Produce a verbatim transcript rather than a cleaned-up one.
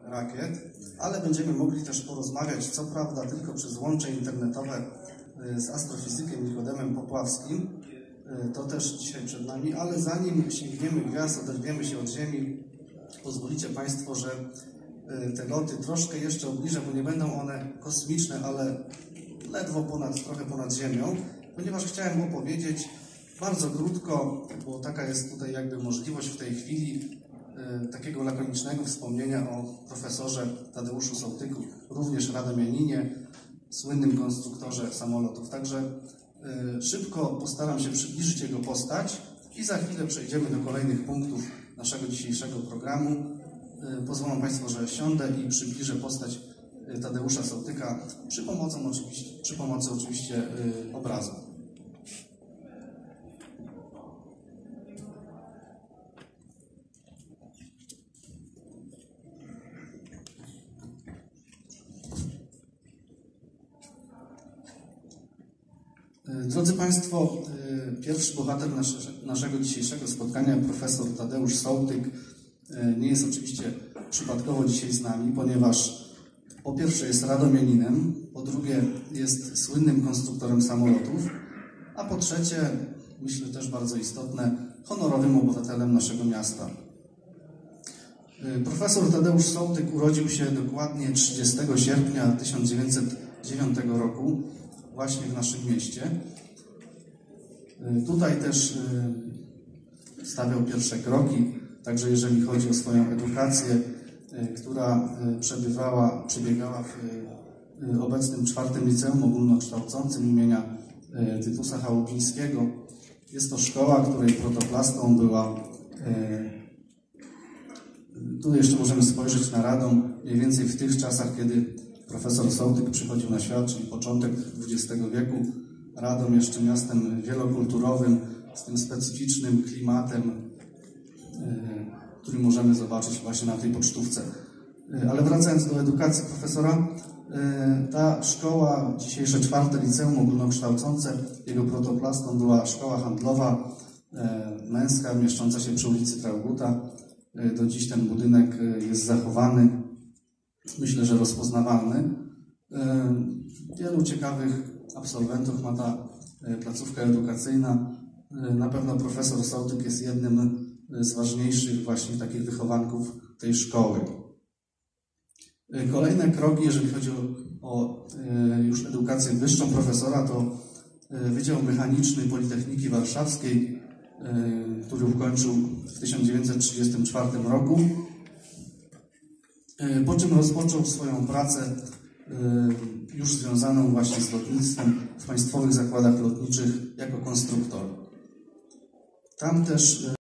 rakiet, ale będziemy mogli też porozmawiać, co prawda tylko przez łącze internetowe z astrofizykiem Nikodemem Popławskim. To też dzisiaj przed nami, ale zanim sięgniemy gwiazd, oderwiemy się od Ziemi, pozwolicie Państwo, że te loty troszkę jeszcze obniżę, bo nie będą one kosmiczne, ale ledwo ponad, trochę ponad Ziemią, ponieważ chciałem opowiedzieć bardzo krótko, bo taka jest tutaj jakby możliwość w tej chwili takiego lakonicznego wspomnienia o profesorze Tadeuszu Sołtyku, również radomianinie, słynnym konstruktorze samolotów. Także szybko postaram się przybliżyć jego postać i za chwilę przejdziemy do kolejnych punktów naszego dzisiejszego programu. Pozwolą Państwo, że siądę i przybliżę postać Tadeusza Sołtyka przy pomocy oczywiście, przy pomocy oczywiście obrazu. Drodzy Państwo, pierwszy bohater naszego dzisiejszego spotkania, profesor Tadeusz Sołtyk, nie jest oczywiście przypadkowo dzisiaj z nami, ponieważ po pierwsze jest radomianinem, po drugie jest słynnym konstruktorem samolotów, a po trzecie, myślę też bardzo istotne, honorowym obywatelem naszego miasta. Profesor Tadeusz Sołtyk urodził się dokładnie trzydziestego sierpnia tysiąc dziewięćset dziewiątego roku właśnie w naszym mieście. Tutaj też stawiał pierwsze kroki, także jeżeli chodzi o swoją edukację, która przebywała, przebiegała w obecnym czwartym liceum ogólnokształcącym imienia Tytusa Chałupińskiego. Jest to szkoła, której protoplastą była, tu jeszcze możemy spojrzeć na Radom, mniej więcej w tych czasach, kiedy profesor Sołtyk przychodził na świat, czyli początek dwudziestego wieku. Radom jeszcze miastem wielokulturowym, z tym specyficznym klimatem, który możemy zobaczyć właśnie na tej pocztówce. Ale wracając do edukacji profesora, ta szkoła, dzisiejsze czwarte liceum ogólnokształcące, jego protoplastą była szkoła handlowa męska, mieszcząca się przy ulicy Traugutta. Do dziś ten budynek jest zachowany, myślę, że rozpoznawalny. Wielu ciekawych absolwentów ma ta placówka edukacyjna. Na pewno profesor Sołtyk jest jednym z ważniejszych właśnie takich wychowanków tej szkoły. Kolejne kroki, jeżeli chodzi o, o już edukację wyższą profesora, to Wydział Mechaniczny Politechniki Warszawskiej, który ukończył w tysiąc dziewięćset trzydziestym czwartym roku, po czym rozpoczął swoją pracę już związaną właśnie z lotnictwem w państwowych zakładach lotniczych jako konstruktor. Tam też